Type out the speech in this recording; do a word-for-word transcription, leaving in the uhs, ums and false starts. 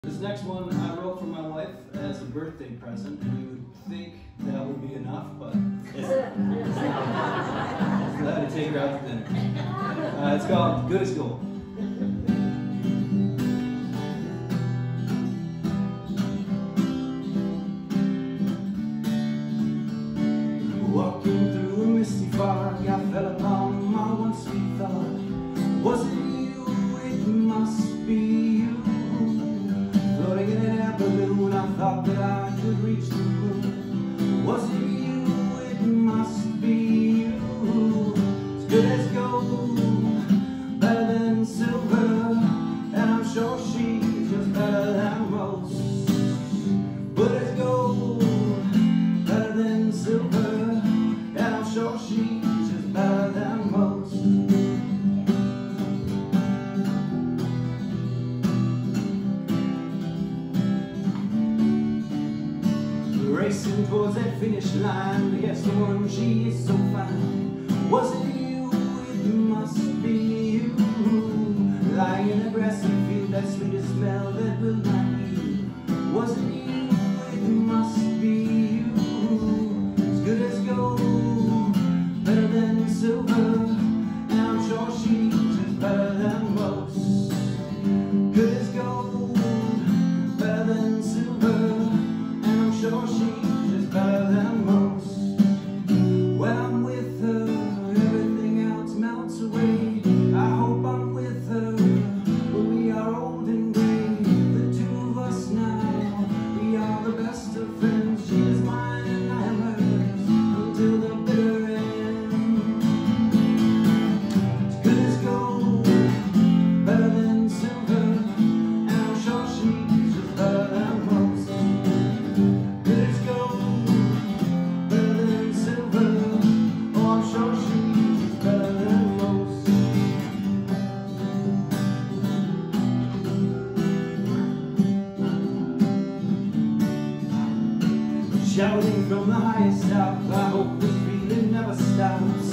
This next one I wrote for my wife as a birthday present, and you would think that would be enough, but it's, it's not. So I had to take her out to dinner. Uh, it's called Good as Gold. Walking through a misty fog, I fell upon my one sweet thought. Was it you? It must be you. Floating in an air balloon, I thought that I could reach the moon. Was it you? It must be you. As good as gold, better than silver, and I'm sure she's just better than most. Good as gold, better than silver, and I'm sure she's just better than most. Racing towards that finish line against the one she is so fine. Was it you? It must be you. Lying in a grassy field, that sweetest smell that will not heal. Was it you? It must be you. As good as gold, better than silver, and I'm sure she's just better than most. Good as gold, better than silver, and I'm sure she's just better than most. When I'm with her, everything else melts away. I hope I'm with her, but we are old and gray. The two of us now, we are the best of friends. She is mine and I am hers until the bitter end. As good as gold, better than silver, and I'm sure she's just better than most. Good as gold, better than silver, oh I'm sure she's just better than most. Shouting from the highest out, I hope this feeling never stops.